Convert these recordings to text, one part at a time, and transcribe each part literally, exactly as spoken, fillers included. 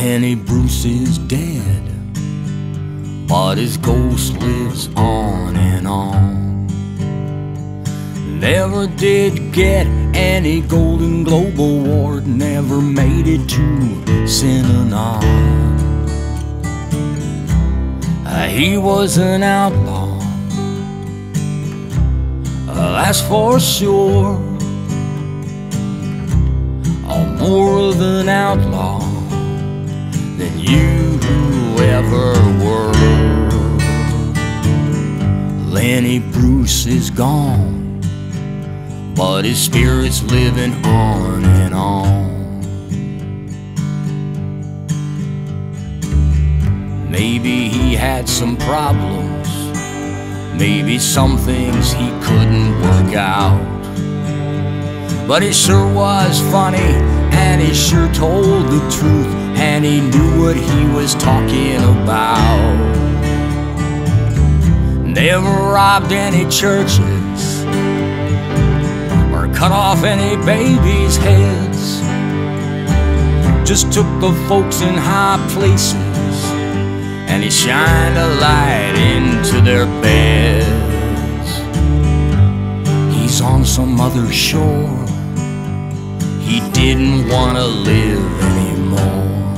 Lenny Bruce is dead, but his ghost lives on and on. Never did get any Golden Globe award, never made it to Synanon. Uh, he was an outlaw, uh, that's for sure. Oh, more of an outlaw than you ever were. Lenny Bruce is gone, but his spirit's living on and on. Maybe he had some problems, maybe some things he couldn't work out, but he sure was funny, and he sure told the truth, and he knew what he was talking about. Never robbed any churches or cut off any babies' heads, just took the folks in high places and he shined a light into their beds. He's on some other shore, he didn't want to live anymore.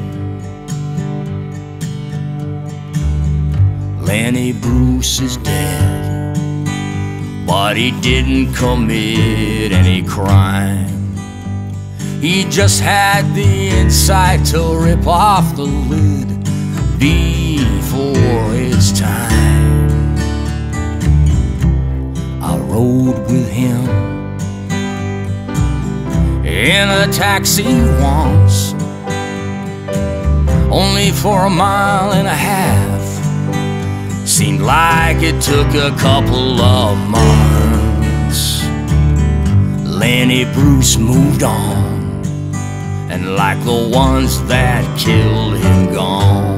Lenny Bruce is dead, but he didn't commit any crime. He just had the insight to rip off the lid before his time. I rode with him in a taxi once, only for a mile and a half. Seemed like it took a couple of months. Lenny Bruce moved on, and like the ones that killed him gone.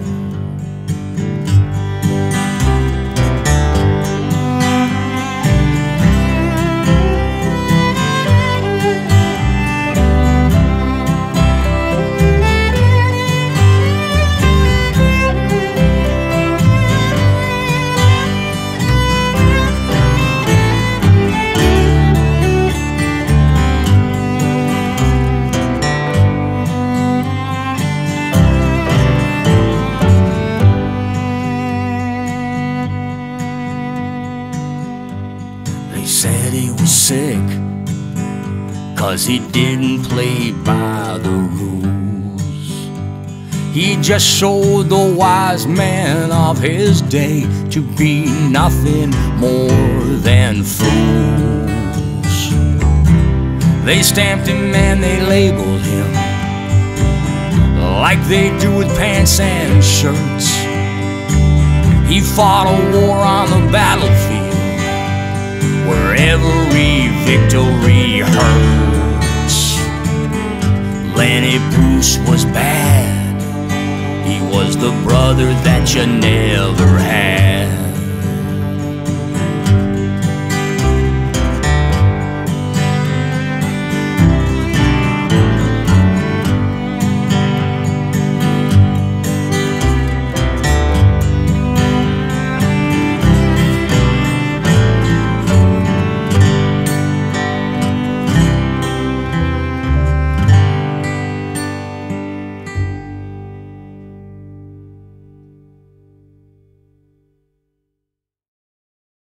They said he was sick 'cause he didn't play by the rules. He just showed the wise men of his day to be nothing more than fools. They stamped him and they labeled him like they do with pants and shirts. He fought a war on the battlefield where every victory hurts. Lenny Bruce was bad, he was the brother that you never had.